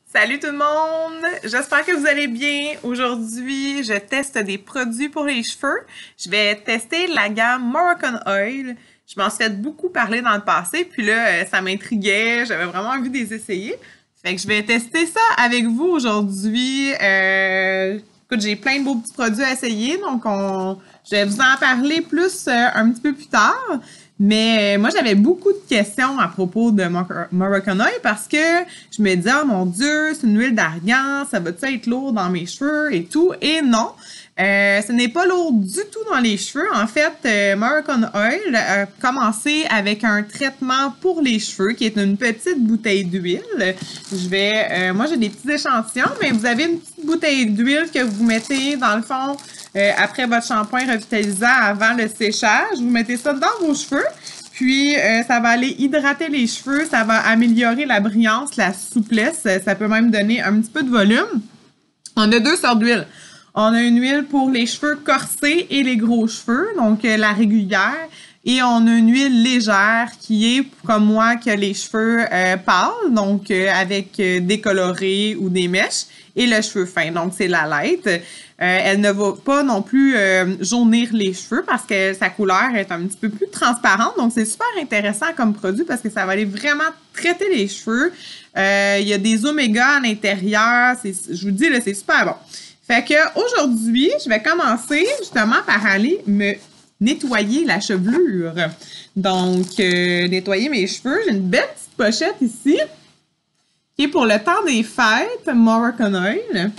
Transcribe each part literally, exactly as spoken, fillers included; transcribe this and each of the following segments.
Salut tout le monde! J'espère que vous allez bien. Aujourd'hui, je teste des produits pour les cheveux. Je vais tester la gamme Moroccan Oil. Je m'en suis fait beaucoup parler dans le passé, puis là, ça m'intriguait. J'avais vraiment envie de les essayer. Fait que je vais tester ça avec vous aujourd'hui. Euh, écoute, j'ai plein de beaux petits produits à essayer, donc on, je vais vous en parler plus euh, un petit peu plus tard. Mais euh, moi, j'avais beaucoup de questions à propos de Moroccan Oil parce que je me disais, oh mon Dieu, c'est une huile d'argan, ça va-tu être lourd dans mes cheveux et tout? Et non, euh, ce n'est pas lourd du tout dans les cheveux. En fait, euh, Moroccan Oil a commencé avec un traitement pour les cheveux qui est une petite bouteille d'huile. Je vais, euh, moi, j'ai des petits échantillons, mais vous avez une petite bouteille d'huile que vous mettez dans le fond. Euh, après votre shampoing revitalisant avant le séchage, vous mettez ça dans vos cheveux, puis euh, ça va aller hydrater les cheveux, ça va améliorer la brillance, la souplesse, ça peut même donner un petit peu de volume. On a deux sortes d'huile. On a une huile pour les cheveux corsés et les gros cheveux, donc euh, la régulière, et on a une huile légère qui est, comme moi, qui a les cheveux euh, pâles, donc euh, avec euh, des colorés ou des mèches, et le cheveu fin, donc c'est la light. Euh, elle ne va pas non plus euh, jaunir les cheveux parce que sa couleur est un petit peu plus transparente. Donc, c'est super intéressant comme produit parce que ça va aller vraiment traiter les cheveux. Euh, il y a des oméga à l'intérieur. Je vous dis, là, c'est super bon. Fait que aujourd'hui, je vais commencer justement par aller me nettoyer la chevelure. Donc, euh, nettoyer mes cheveux. J'ai une belle petite pochette ici qui est pour le temps des fêtes, Moroccan Oil.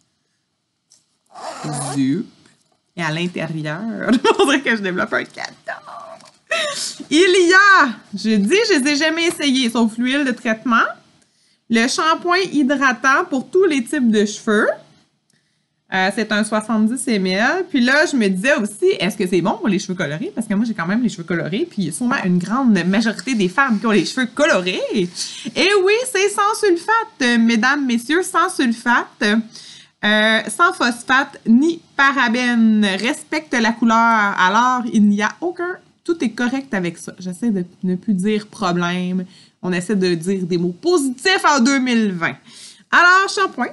Zup. Et à l'intérieur, on dirait que je développe un cadeau. Il y a, je dis, je les ai jamais essayés, sauf l'huile de traitement, le shampoing hydratant pour tous les types de cheveux. Euh, c'est un soixante-dix millilitres. Puis là, je me disais aussi, est-ce que c'est bon pour les cheveux colorés? Parce que moi, j'ai quand même les cheveux colorés. Puis il y a sûrement une grande majorité des femmes qui ont les cheveux colorés. Et oui, c'est sans sulfate, mesdames, messieurs, sans sulfate. Euh, sans phosphate ni parabènes, respecte la couleur, alors il n'y a aucun, tout est correct avec ça. J'essaie de ne plus dire problème, on essaie de dire des mots positifs en deux mille vingt. Alors, shampoing.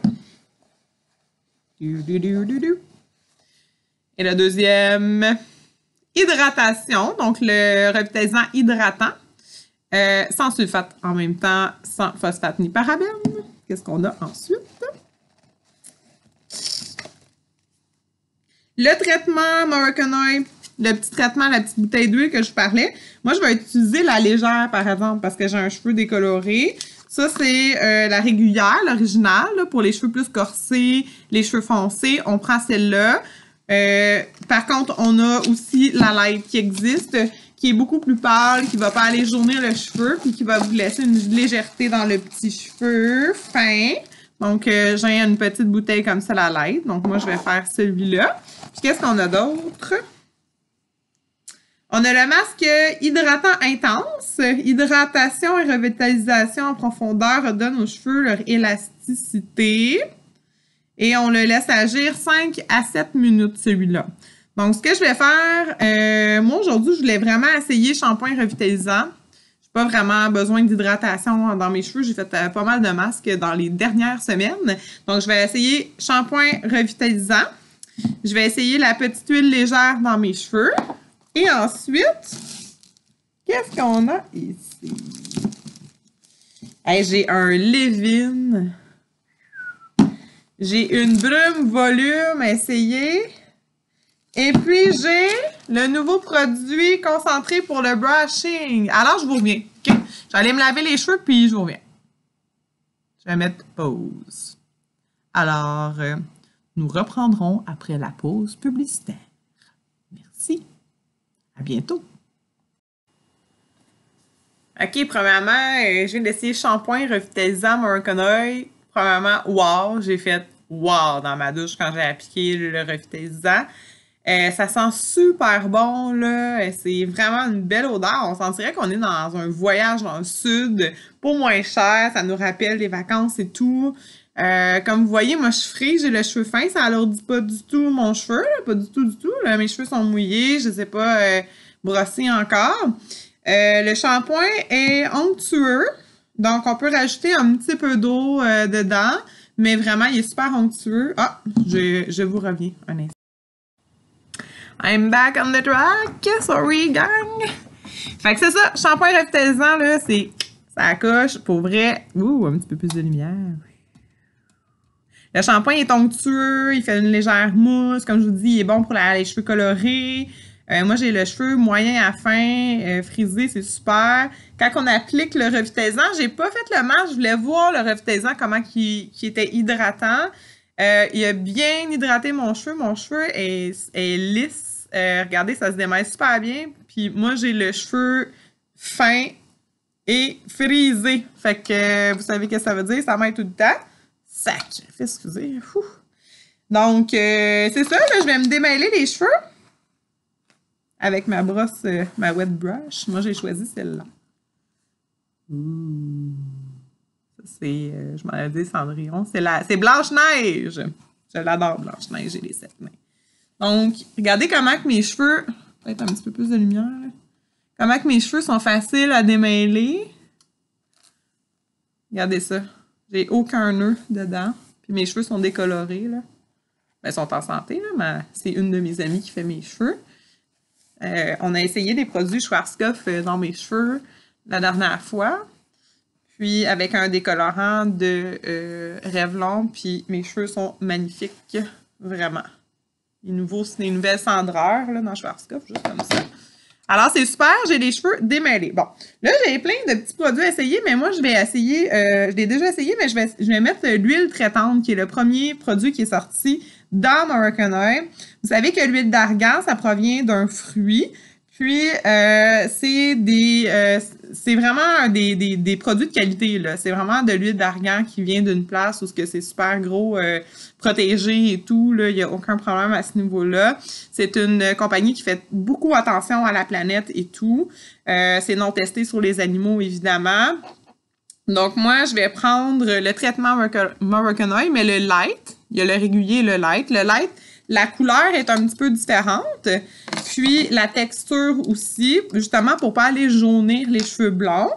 Du, du, du, du, du. Et le deuxième, hydratation, donc le revitalisant hydratant, euh, sans sulfate en même temps, sans phosphate ni parabènes. Qu'est-ce qu'on a ensuite? Le traitement Moroccan Oil, le petit traitement, la petite bouteille d'huile que je parlais, moi, je vais utiliser la légère, par exemple, parce que j'ai un cheveu décoloré. Ça, c'est euh, la régulière, l'originale, pour les cheveux plus corsés, les cheveux foncés. On prend celle-là. Euh, par contre, on a aussi la light qui existe, qui est beaucoup plus pâle, qui va pas aller jaunir le cheveu, puis qui va vous laisser une légèreté dans le petit cheveu fin. Donc, euh, j'ai une petite bouteille comme ça, la light. Donc, moi, je vais faire celui-là. Puis, qu'est-ce qu'on a d'autre? On a le masque hydratant intense. Hydratation et revitalisation en profondeur redonne aux cheveux leur élasticité. Et on le laisse agir cinq à sept minutes, celui-là. Donc, ce que je vais faire, euh, moi, aujourd'hui, je voulais vraiment essayer shampoing revitalisant. Pas vraiment besoin d'hydratation dans mes cheveux. J'ai fait euh, pas mal de masques dans les dernières semaines. Donc, je vais essayer shampoing revitalisant. Je vais essayer la petite huile légère dans mes cheveux. Et ensuite, qu'est-ce qu'on a ici? Hey, j'ai un leave-in. J'ai une brume volume à essayer. Et puis, j'ai le nouveau produit concentré pour le brushing. Alors, je vous reviens. Okay? Je vais aller me laver les cheveux, puis je vous reviens. Je vais mettre pause. Alors, euh, nous reprendrons après la pause publicitaire. Merci. À bientôt. OK, premièrement, euh, je viens d'essayer shampoing revitalisant Moroccan Oil. Premièrement, wow, j'ai fait wow dans ma douche quand j'ai appliqué le revitalisant. Euh, ça sent super bon, là. C'est vraiment une belle odeur. On sentirait qu'on est dans un voyage dans le sud, pour moins cher. Ça nous rappelle les vacances et tout. Euh, comme vous voyez, moi, je suis frise, j'ai le cheveu fin. Ça alourdit pas du tout mon cheveu, là, pas du tout, du tout. Là. Mes cheveux sont mouillés, je sais pas euh, brosser encore. Euh, le shampoing est onctueux. Donc, on peut rajouter un petit peu d'eau euh, dedans, mais vraiment, il est super onctueux. Ah, je, je vous reviens un instant. I'm back on the track. Sorry, gang. Fait que c'est ça, shampoing revitalisant, là, c'est... ça coche, pour vrai. Ouh, un petit peu plus de lumière. Le shampoing est onctueux, il fait une légère mousse. Comme je vous dis, il est bon pour la, les cheveux colorés. Euh, moi, j'ai le cheveu moyen à fin, euh, frisé, c'est super. Quand on applique le revitalisant, j'ai pas fait le match, je voulais voir le revitalisant, comment il, il était hydratant. Euh, il a bien hydraté mon cheveu. Mon cheveu est, est lisse. Euh, regardez, ça se démêle super bien. Puis moi, j'ai le cheveu fin et frisé. Fait que euh, vous savez ce que ça veut dire, ça m'aide tout le temps. Sac! Excusez. Ouh. Donc, euh, c'est ça, là, je vais me démêler les cheveux avec ma brosse, euh, ma wet brush. Moi, j'ai choisi celle-là. Ouh. Ça, c'est, euh, je m'en ai dit Cendrillon. C'est la, c'est Blanche-Neige. Je l'adore, Blanche-Neige, j'ai les sept mains. Donc, regardez comment que mes cheveux... Peut-être un petit peu plus de lumière, là. Comment que mes cheveux sont faciles à démêler. Regardez ça. J'ai aucun nœud dedans. Puis mes cheveux sont décolorés, là. Ben, ils sont en santé, là, mais c'est une de mes amies qui fait mes cheveux. Euh, on a essayé des produits Schwarzkopf dans mes cheveux la dernière fois. Puis avec un décolorant de euh, Revlon, puis mes cheveux sont magnifiques, vraiment. Les, nouveaux, les nouvelles cendreurs là, dans Schwarzkopf, juste comme ça. Alors, c'est super, j'ai les cheveux démêlés. Bon, là, j'ai plein de petits produits à essayer, mais moi, je vais essayer, euh, je l'ai déjà essayé, mais je vais, je vais mettre l'huile traitante, qui est le premier produit qui est sorti dans Moroccan Oil. Vous savez que l'huile d'argan, ça provient d'un fruit. Puis, euh, c'est des, euh, c'est vraiment des, des, des produits de qualité, là. C'est vraiment de l'huile d'argan qui vient d'une place où c'est super gros, euh, protégé et tout, là. Il n'y a aucun problème à ce niveau-là. C'est une compagnie qui fait beaucoup attention à la planète et tout. Euh, c'est non testé sur les animaux, évidemment. Donc, moi, je vais prendre le traitement Moroccan Oil, mais le light. Il y a le régulier et le light. Le light, la couleur est un petit peu différente. Puis, la texture aussi, justement, pour pas aller jaunir les cheveux blancs.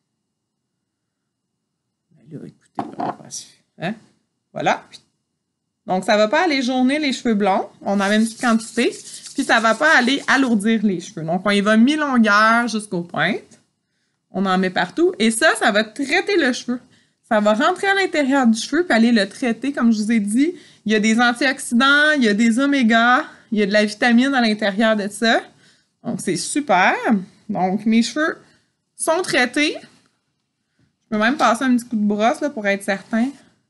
Là, écoutez, on va passer. Hein? Voilà. Donc, ça va pas aller jaunir les cheveux blancs. On a même une quantité. Puis, ça va pas aller alourdir les cheveux. Donc, on y va mi-longueur jusqu'aux pointes. On en met partout. Et ça, ça va traiter le cheveu. Ça va rentrer à l'intérieur du cheveu puis aller le traiter. Comme je vous ai dit, il y a des antioxydants, il y a des oméga, il y a de la vitamine à l'intérieur de ça. Donc, c'est super. Donc, mes cheveux sont traités. Je peux même passer un petit coup de brosse là, pour être certain.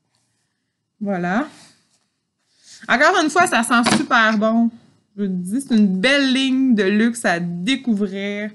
Voilà. Encore une fois, ça sent super bon. Je vous dis, c'est une belle ligne de luxe à découvrir.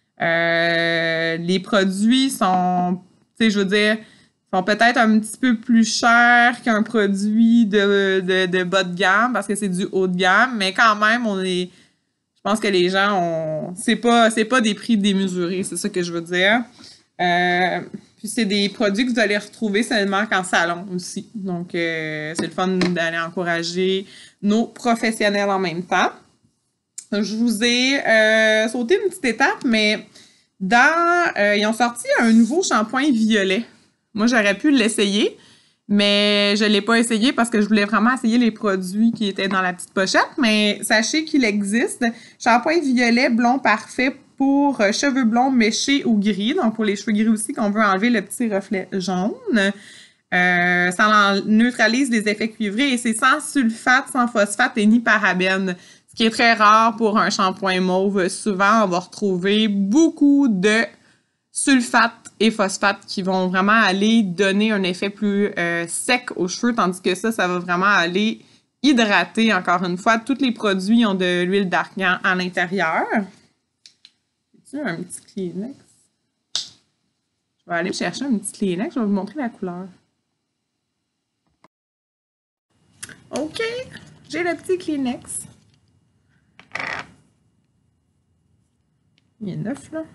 Euh, les produits sont, tu sais, je veux dire, sont peut-être un petit peu plus chers qu'un produit de, de, de bas de gamme parce que c'est du haut de gamme, mais quand même, on est, je pense que les gens ont, c'est pas, c'est pas des prix démesurés, c'est ça que je veux dire. Euh, puis c'est des produits que vous allez retrouver seulement qu'en salon aussi. Donc, euh, c'est le fun d'aller encourager nos professionnels en même temps. Je vous ai euh, sauté une petite étape, mais dans, euh, ils ont sorti un nouveau shampoing violet. Moi, j'aurais pu l'essayer, mais je ne l'ai pas essayé parce que je voulais vraiment essayer les produits qui étaient dans la petite pochette. Mais sachez qu'il existe shampoing violet blond parfait pour euh, cheveux blonds méchés ou gris. Donc, pour les cheveux gris aussi, qu'on veut enlever le petit reflet jaune. Euh, ça neutralise les effets cuivrés et c'est sans sulfate, sans phosphate et ni parabènes. Ce qui est très rare pour un shampoing mauve. Souvent, on va retrouver beaucoup de sulfate et phosphate qui vont vraiment aller donner un effet plus euh, sec aux cheveux, tandis que ça, ça va vraiment aller hydrater, encore une fois. Tous les produits ont de l'huile d'argan à l'intérieur. As-tu un petit Kleenex? Je vais aller me chercher un petit Kleenex, je vais vous montrer la couleur. OK, j'ai le petit Kleenex. Il est neuf, là.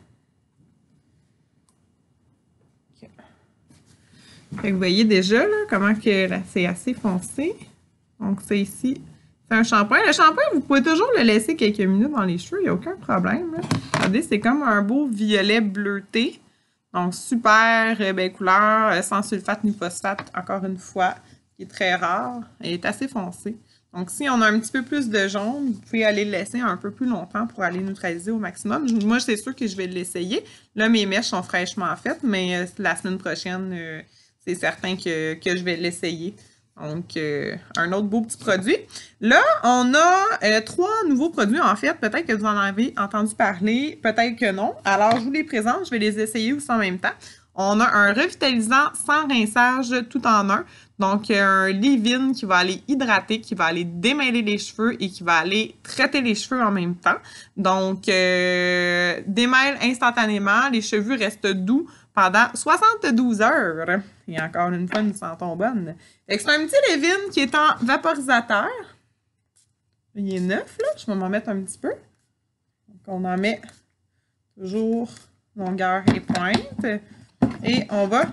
Okay. Fait que vous voyez déjà, là, comment que c'est assez foncé. Donc, c'est ici. C'est un shampoing. Le shampoing, vous pouvez toujours le laisser quelques minutes dans les cheveux. Il n'y a aucun problème, là. Regardez, c'est comme un beau violet bleuté. Donc, super euh, belle couleur, euh, sans sulfate ni phosphate, encore une fois, qui est très rare. Elle est assez foncée. Donc, si on a un petit peu plus de jaune, vous pouvez aller le laisser un peu plus longtemps pour aller neutraliser au maximum. Moi, c'est sûr que je vais l'essayer. Là, mes mèches sont fraîchement faites, mais euh, la semaine prochaine, euh, c'est certain que, que je vais l'essayer. Donc, euh, un autre beau petit produit. Là, on a euh, trois nouveaux produits, en fait. Peut-être que vous en avez entendu parler, peut-être que non. Alors, je vous les présente. Je vais les essayer aussi en même temps. On a un revitalisant sans rinçage tout en un. Donc, un leave-in qui va aller hydrater, qui va aller démêler les cheveux et qui va aller traiter les cheveux en même temps. Donc, euh, démêle instantanément. Les cheveux restent doux pendant soixante-douze heures. Et encore une fois, nous sentons bonne. C'est un petit leave-in qui est en vaporisateur. Il est neuf, là. Je vais m'en mettre un petit peu. Donc, on en met toujours longueur et pointe. Et on va...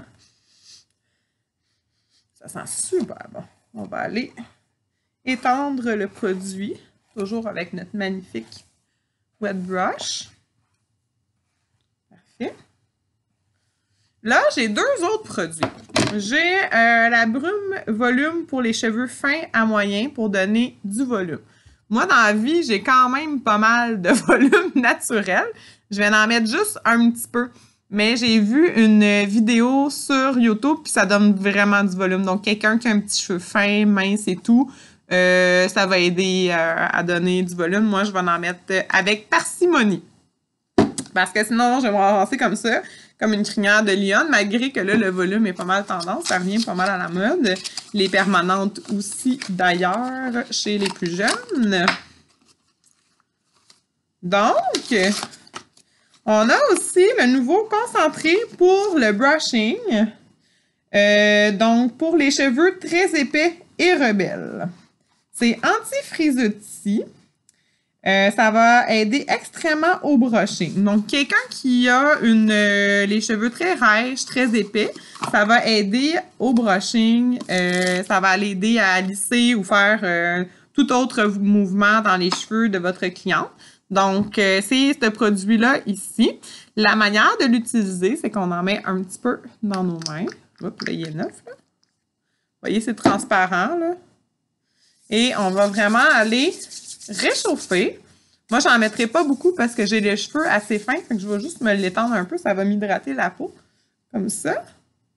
Ça sent super bon. On va aller étendre le produit, toujours avec notre magnifique wet brush. Parfait. Là, j'ai deux autres produits. J'ai euh, la brume volume pour les cheveux fins à moyen pour donner du volume. Moi, dans la vie, j'ai quand même pas mal de volume naturel. Je vais en mettre juste un petit peu. Mais j'ai vu une vidéo sur YouTube, puis ça donne vraiment du volume. Donc, quelqu'un qui a un petit cheveu fin, mince et tout, euh, ça va aider euh, à donner du volume. Moi, je vais en mettre avec parcimonie. Parce que sinon, je vais m'avancer comme ça, comme une crinière de lionne, malgré que là, le volume est pas mal tendance. Ça revient pas mal à la mode. Les permanentes aussi, d'ailleurs, chez les plus jeunes. Donc... on a aussi le nouveau concentré pour le brushing. Euh, donc, pour les cheveux très épais et rebelles. C'est anti-frisottis. Euh, ça va aider extrêmement au brushing. Donc, quelqu'un qui a une, euh, les cheveux très rêches, très épais, ça va aider au brushing. Euh, ça va l'aider à lisser ou faire euh, tout autre mouvement dans les cheveux de votre cliente. Donc, euh, c'est ce produit-là ici. La manière de l'utiliser, c'est qu'on en met un petit peu dans nos mains. Oups, là, il est neuf, là. Vous voyez, c'est transparent, là. Et on va vraiment aller réchauffer. Moi, j'en mettrai pas beaucoup parce que j'ai les cheveux assez fins. Fait que je vais juste me l'étendre un peu. Ça va m'hydrater la peau. Comme ça.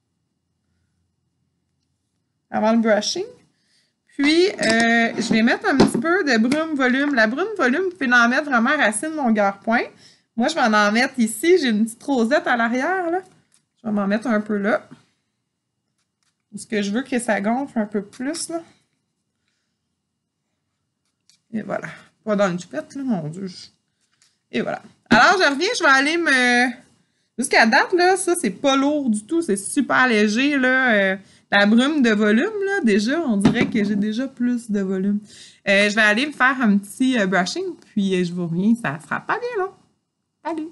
Avant le brushing. Puis, euh, je vais mettre un petit peu de brume volume. La brume volume, vous pouvez en mettre vraiment racine, longueur, point. Moi, je vais en mettre ici. J'ai une petite rosette à l'arrière, là. Je vais m'en mettre un peu là. Parce que je veux que ça gonfle un peu plus, là. Et voilà. Pas dans une chupette, là, mon Dieu. Et voilà. Alors, je reviens, je vais aller me... Jusqu'à date, là, ça, c'est pas lourd du tout. C'est super léger, là. Euh... La brume de volume, là, déjà, on dirait que j'ai déjà plus de volume. Euh, je vais aller me faire un petit euh, brushing, puis euh, je vous reviens, ça sera pas bien long. Allez!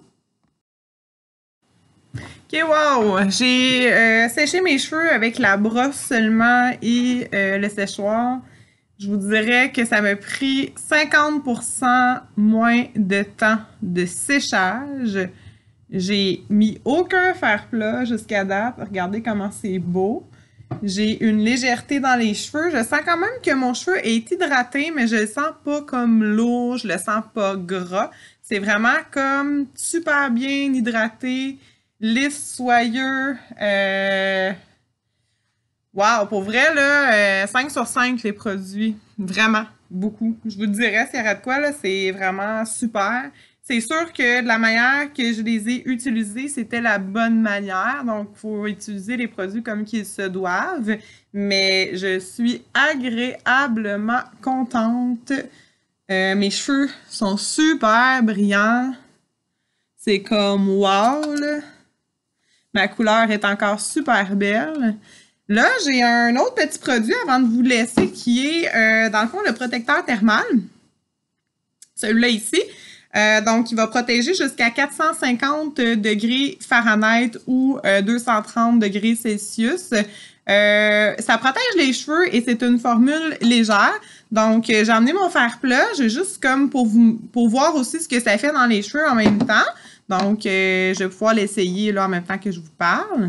Ok, wow! J'ai euh, séché mes cheveux avec la brosse seulement et euh, le séchoir. Je vous dirais que ça m'a pris cinquante pour cent moins de temps de séchage. J'ai mis aucun fer plat jusqu'à date. Regardez comment c'est beau. J'ai une légèreté dans les cheveux. Je sens quand même que mon cheveu est hydraté, mais je le sens pas comme lourd, je le sens pas gras. C'est vraiment comme super bien hydraté, lisse, soyeux. Euh... Wow, pour vrai, là, euh, cinq sur cinq les produits. Vraiment, beaucoup. Je vous dirais s'il y aurait de quoi, là, c'est vraiment super. C'est sûr que de la manière que je les ai utilisés, c'était la bonne manière. Donc, il faut utiliser les produits comme qu'ils se doivent. Mais je suis agréablement contente. Euh, mes cheveux sont super brillants. C'est comme wow, là. Ma couleur est encore super belle. Là, j'ai un autre petit produit avant de vous laisser qui est, euh, dans le fond, le protecteur thermal. Celui-là ici. Euh, donc, il va protéger jusqu'à quatre cent cinquante degrés Fahrenheit ou euh, deux cent trente degrés Celsius. Euh, ça protège les cheveux et c'est une formule légère. Donc, euh, j'ai emmené mon fer plat. J'ai juste comme pour vous pour voir aussi ce que ça fait dans les cheveux en même temps. Donc, euh, je vais pouvoir l'essayer là en même temps que je vous parle.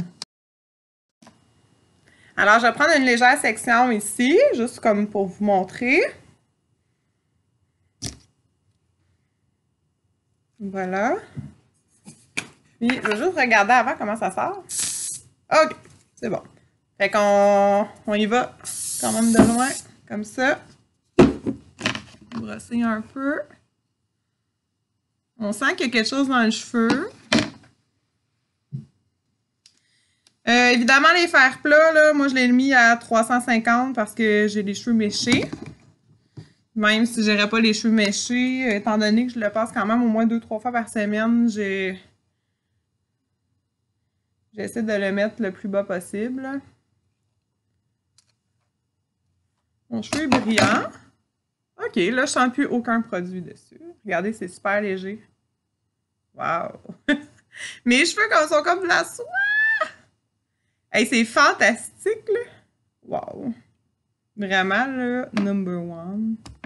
Alors, je vais prendre une légère section ici, juste comme pour vous montrer. Voilà. Puis, je vais juste regarder avant comment ça sort. OK, c'est bon. Fait qu'on on y va quand même de loin, comme ça. Brosser un peu. On sent qu'il y a quelque chose dans le cheveu. Euh, évidemment, les fers plats, là, moi, je l'ai mis à trois cent cinquante parce que j'ai les cheveux méchés. Même si je n'aurais pas les cheveux méchés, étant donné que je le passe quand même au moins deux trois fois par semaine, j'ai... J'essaie de le mettre le plus bas possible. Mon cheveu est brillant. OK, là, je sens plus aucun produit dessus. Regardez, c'est super léger. Wow! Mes cheveux comme sont comme de la soie! Hey, c'est fantastique, là! Wow! Vraiment, là, number one.